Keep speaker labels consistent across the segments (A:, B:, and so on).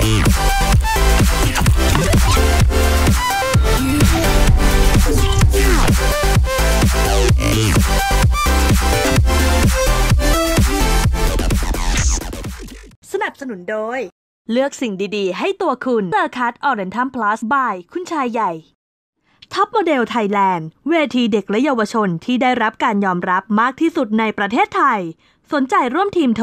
A: สนับสนุนโดยเลือกสิ่งดีๆให้ตัวคุณเซอร์คัสออเรนทัมพลัสบายคุณชายใหญ่ท็อปโมเดลไทยแลนด์เวทีเด็กและเยาวชนที่ได้รับการยอมรับมากที่สุดในประเทศไทยสนใจร่วมทีมโทร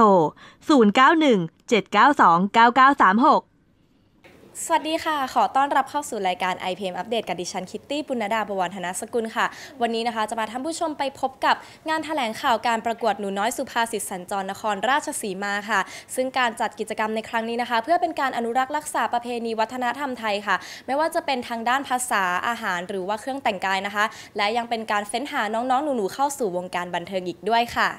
A: 0917929936
B: สวัสดีค่ะขอต้อนรับเข้าสู่รายการ IPM อัปเดตกับดิฉันคิตตี้ปุณณดา บวรธนสกุลค่ะวันนี้นะคะจะพาท่านผู้ชมไปพบกับงานแถลงข่าวการประกวดหนูน้อยสุภาษิตสัญจรนครราชสีมาค่ะซึ่งการจัดกิจกรรมในครั้งนี้นะคะเพื่อเป็นการอนุรักษ์รักษาประเพณีวัฒนธรรมไทยค่ะไม่ว่าจะเป็นทางด้านภาษาอาหารหรือว่าเครื่องแต่งกายนะคะและยังเป็นการเฟ้นหาน้องๆหนูๆเข้าสู่วงการบันเทิงอีกด้วยค่ะ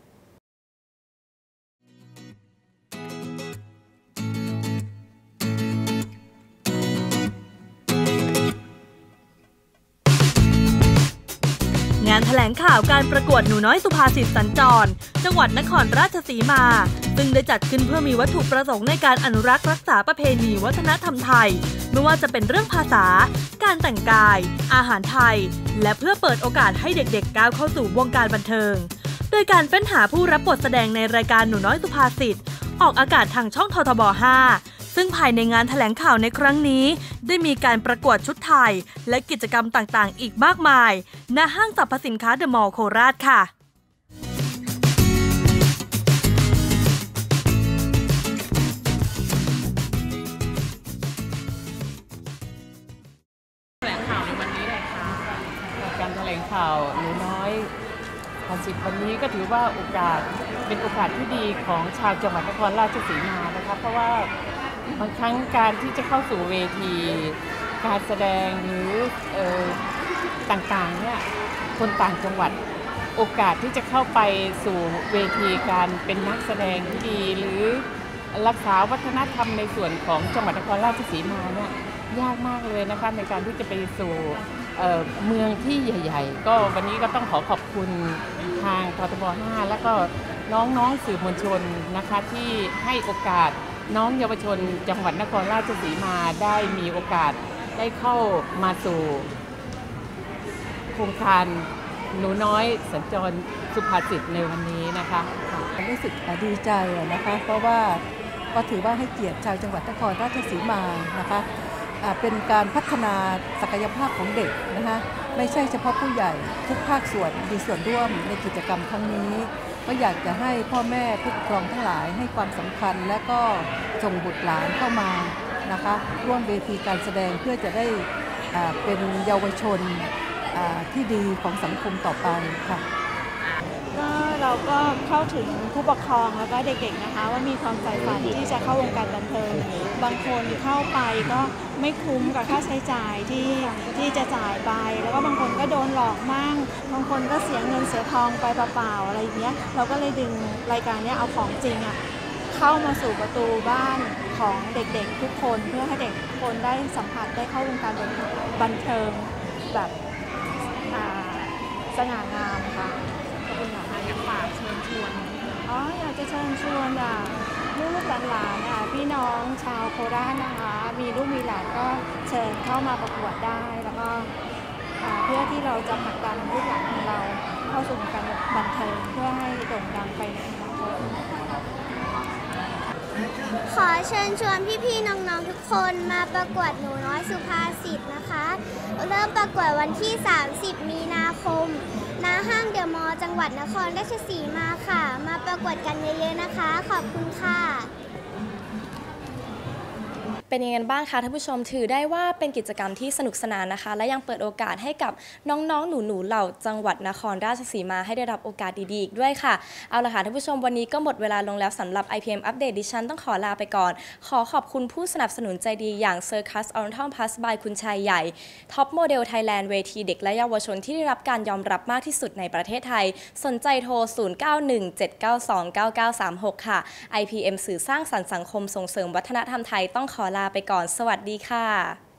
A: งานแถลงข่าวการประกวดหนูน้อยสุภาษิตสัญจรจังหวัดนครราชสีมาซึ่งได้จัดขึ้นเพื่อมีวัตถุประสงค์ในการอนุรักษ์รักษาประเพณีวัฒนธรรมไทยไม่ว่าจะเป็นเรื่องภาษาการแต่งกายอาหารไทยและเพื่อเปิดโอกาสให้เด็กๆก้าวเข้าสู่วงการบันเทิงโดยการเฟ้นหาผู้รับบทแสดงในรายการหนูน้อยสุภาษิตออกอากาศทางช่องททบ 5ซึ่งภายในงานแถลงข่าวในครั้งนี้ได้มีการประกวดชุดไทยและกิจกรรมต่างๆอีกมากมายณห้างสรรพสินค้าเดอะมอลล์โคราชค่ะ
C: แถลงข่าวในวันนี้เลยค่ะการแถลงข่าวหนูน้อยสุภาษิตวันนี้ก็ถือว่าเป็นโอกาสที่ดีของชาวจังหวัดนครราชสีมานะคะเพราะว่าบางครั้งการที่จะเข้าสู่เวทีการแสดงหรือต่างๆเนี่ยคนต่างจังหวัดโอกาสที่จะเข้าไปสู่เวทีการเป็นนักแสดงที่ดีหรือรักษาวัฒนธรรมในส่วนของจังหวัดนครราชสีมาเนี่ยยากมากเลยนะคะในการที่จะไปสู่เมืองที่ใหญ่ๆก็วันนี้ก็ต้องขอบคุณทางททบ 5แล้วก็น้องๆสื่อมวลชนนะคะที่ให้โอกาสน้องเยาวชนจังหวัดนครราชสีมาได้มีโอกาสได้เข้ามาสู่โครงการหนูน้อยสัญจรสุภาษิตในวันนี้นะคะ
D: รู้สึกดีใจนะคะเพราะว่าก็ถือว่าให้เกียรติชาวจังหวัดนครราชสีมานะคะเป็นการพัฒนาศักยภาพของเด็กนะคะไม่ใช่เฉพาะผู้ใหญ่ทุกภาคส่วนมีส่วนร่วมในกิจกรรมครั้งนี้ก็อยากจะให้พ่อแม่ผู้ปกครองทั้งหลายให้ความสำคัญและก็ส่งบุตรหลานเข้ามานะคะร่วมเวทีการแสดงเพื่อจะได้เป็นเยาวชนที่ดีของสังคมต่อไปค่ะ
E: ก็เราก็เข้าถึงผู้ปกครองแล้วก็เด็กๆนะคะว่ามีความใฝ่ฝันที่จะเข้าวงการบันเทิงบางคนเข้าไปก็ไม่คุ้มกับค่าใช้จ่ายที่จะจ่ายไปแล้วก็บางคนก็โดนหลอกมั่งบางคนก็เสียเงินเสียทองไปเปล่าๆอะไรอย่างเงี้ยเราก็เลยดึงรายการนี้เอาของจริงเข้ามาสู่ประตูบ้านของเด็กๆทุกคนเพื่อให้เด็กทุกคนได้สัมผัสได้เข้าวงการบันเทิงแบบสง่างามค่ะ
C: อยากฝากเชิญชวน
E: อยากจะเชิญชวนลูกหลานพี่น้องชาวโคราชนะคะมีลูกมีหลานก็เชิญเข้ามาประกวดได้แล้วก็เพื่อที่เราจะผลักดันลูกหลานของเราเข้าสู่การบันเทิงเพื่อให้โด่งดังไปในอนาคต
F: ขอเชิญชวนพี่ๆน้องๆทุกคนมาประกวดหนูน้อยสุภาษิตนะคะเริ่มประกวดวันที่30มีนาคมณห้างเดอะมอลล์จังหวัดนครราชสีมาค่ะมาประกวดกันเยอะๆนะคะขอบคุณค่ะ
B: เป็นยังไงบ้างคะท่านผู้ชมถือได้ว่าเป็นกิจกรรมที่สนุกสนานนะคะและยังเปิดโอกาสให้กับน้องๆหนูๆเหล่าจังหวัดนครราชสีมาให้ได้รับโอกาสดีๆอีกด้วยค่ะเอาล่ะค่ะท่านผู้ชมวันนี้ก็หมดเวลาลงแล้วสำหรับ IPM อัปเดตดิฉันต้องขอลาไปก่อนขอขอบคุณผู้สนับสนุนใจดีอย่าง Circus Oriental Plus by คุณชายใหญ่ท็อปโมเดลไทยแลนด์เวทีเด็กและเยาวชนที่ได้รับการยอมรับมากที่สุดในประเทศไทยสนใจโทร 0917929936 ค่ะ IPM สื่อสร้างสรรค์สังคมส่งเสริมวัฒนธรรมไทยต้องขอลาไปก่อนสวัสดีค่ะ